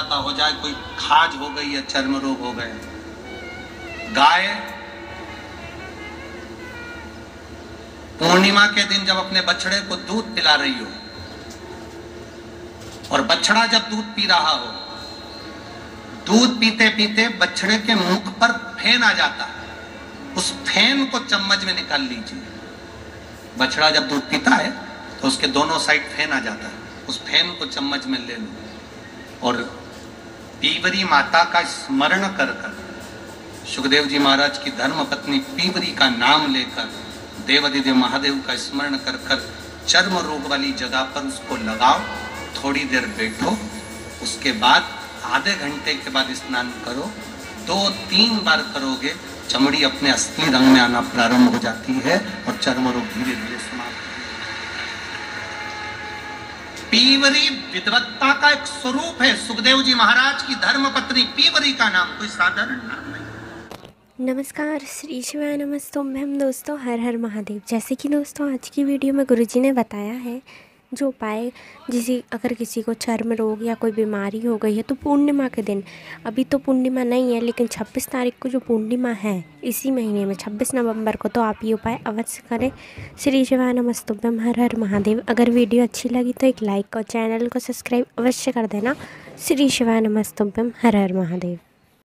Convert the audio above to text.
आपका हो जाए, कोई खाज हो गई या चर्म रोग हो गया। गाय पूर्णिमा के दिन जब अपने बछड़े को दूध पिला रही हो और बछड़ा जब दूध पी रहा हो, दूध पीते पीते बछड़े के मुख पर फेन आ जाता है, उस फेन को चम्मच में निकाल लीजिए। बछड़ा जब दूध पीता है तो उसके दोनों साइड फेन आ जाता है, उस फेन को चम्मच में ले लो और पीवरी माता का स्मरण कर कर, सुखदेव जी महाराज की धर्म पत्नी पीवरी का नाम लेकर, देवादिदेव महादेव का स्मरण कर कर चर्म रोग वाली जगह पर उसको लगाओ। थोड़ी देर बैठो, उसके बाद आधे घंटे के बाद स्नान करो। 2-3 बार करोगे, चमड़ी अपने असली रंग में आना प्रारंभ हो जाती है और चर्म रोग धीरे धीरे समाप्त। पीवरी विद्वत्ता का एक स्वरूप है। सुखदेव जी महाराज की धर्म पत्नी पीवरी का नाम कोई साधारण नाम नहीं। नमस्कार, श्री शिवाय नमस्तुभ्यं। दोस्तों, हर हर महादेव। जैसे कि दोस्तों आज की वीडियो में गुरुजी ने बताया है जो उपाय, अगर किसी को चर्म रोग या कोई बीमारी हो गई है तो पूर्णिमा के दिन, अभी तो पूर्णिमा नहीं है लेकिन 26 तारीख को जो पूर्णिमा है इसी महीने में 26 नवंबर को, तो आप ये उपाय अवश्य करें। श्री शिवाय नमस्तुभ्यं, हर हर महादेव। अगर वीडियो अच्छी लगी तो एक लाइक और चैनल को सब्सक्राइब अवश्य कर देना। श्री शिवाय नमस्तुभ्यं, हर हर महादेव।